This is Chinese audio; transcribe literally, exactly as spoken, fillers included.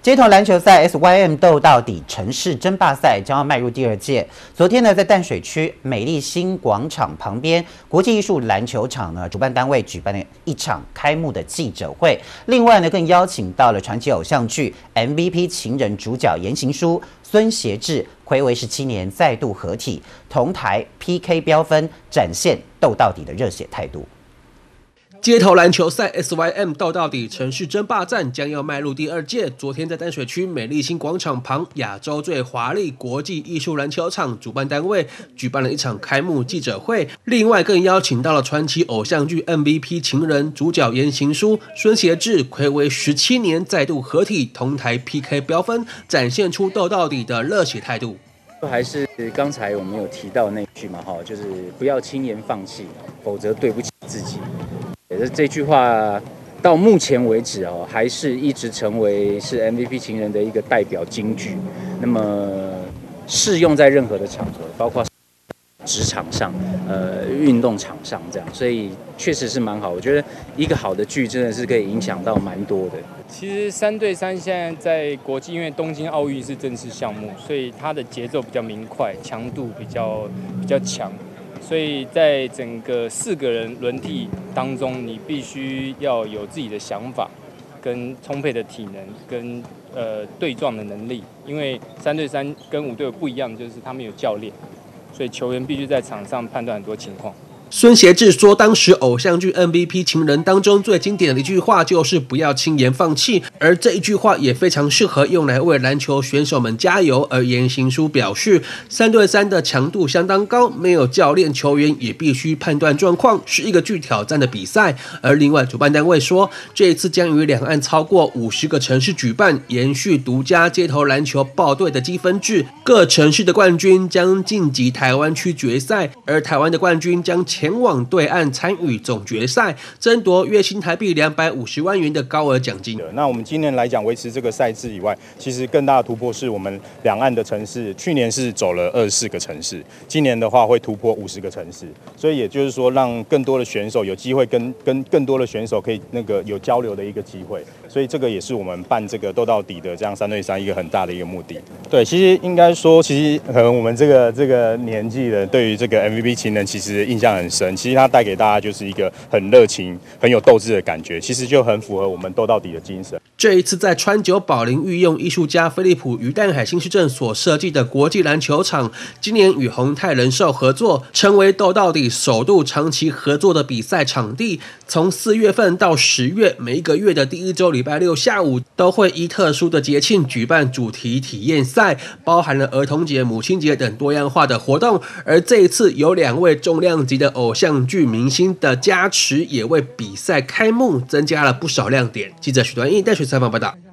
街头篮球赛 S Y M 斗到底城市争霸赛将要迈入第二届。昨天呢，在淡水区美丽新广场旁边国际艺术篮球场呢，主办单位举办了一场开幕的记者会。另外呢，更邀请到了传奇偶像剧 M V P 情人主角言行书、孙协志，睽违十七年再度合体，同台 P K 飙分，展现斗到底的热血态度。 街头篮球赛 S Y M 斗到底城市争霸战将要迈入第二届。昨天在淡水区美丽新广场旁亚洲最华丽国际艺术篮球场主办单位举办了一场开幕记者会，另外更邀请到了传奇偶像剧 M V P 情人主角言行书、孙协志，睽违十七年再度合体，同台 P K 飙分，展现出斗到底的热血态度。 还是刚才我们有提到那句嘛，哈，就是不要轻言放弃，否则对不起自己。这句话到目前为止哦，还是一直成为是 M V P 情人的一个代表金句。那么适用在任何的场合，包括职场上、呃运动场上这样，所以确实是蛮好。我觉得一个好的剧真的是可以影响到蛮多的。 其实三对三现在在国际，因为东京奥运是正式项目，所以它的节奏比较明快，强度比较比较强，所以在整个四个人轮替当中，你必须要有自己的想法，跟充沛的体能，跟呃对撞的能力。因为三对三跟五对五不一样，就是他们有教练，所以球员必须在场上判断很多情况。 孙协志说，当时偶像剧 M V P 情人当中最经典的一句话就是不要轻言放弃，而这一句话也非常适合用来为篮球选手们加油。而言行书表示，三对三的强度相当高，没有教练，球员也必须判断状况，是一个具挑战的比赛。而另外，主办单位说，这一次将于两岸超过五十个城市举办，延续独家街头篮球报队的积分制，各城市的冠军将晋级台湾区决赛，而台湾的冠军将前 前往对岸参与总决赛，争夺约新台币两百五十万元的高额奖金。 那我们今年来讲，维持这个赛制以外，其实更大的突破是我们两岸的城市，去年是走了二十四个城市，今年的话会突破五十个城市，所以也就是说，让更多的选手有机会跟跟更多的选手可以那个有交流的一个机会，所以这个也是我们办这个斗到底的这样三对三一个很大的一个目的。对，其实应该说，其实可能我们这个这个年纪的，对于这个 M V P 情人其实印象很深。 其实它带给大家就是一个很热情、很有斗志的感觉，其实就很符合我们斗到底的精神。 这一次在川久保玲御用艺术家飞利浦于淡海新市镇所设计的国际篮球场，今年与宏泰人寿合作，成为斗到底首度长期合作的比赛场地。从四月份到十月，每一个月的第一周礼拜六下午，都会依特殊的节庆举办主题体验赛，包含了儿童节、母亲节等多样化的活动。而这一次有两位重量级的偶像剧明星的加持，也为比赛开幕增加了不少亮点。记者许端义淡水采访报道。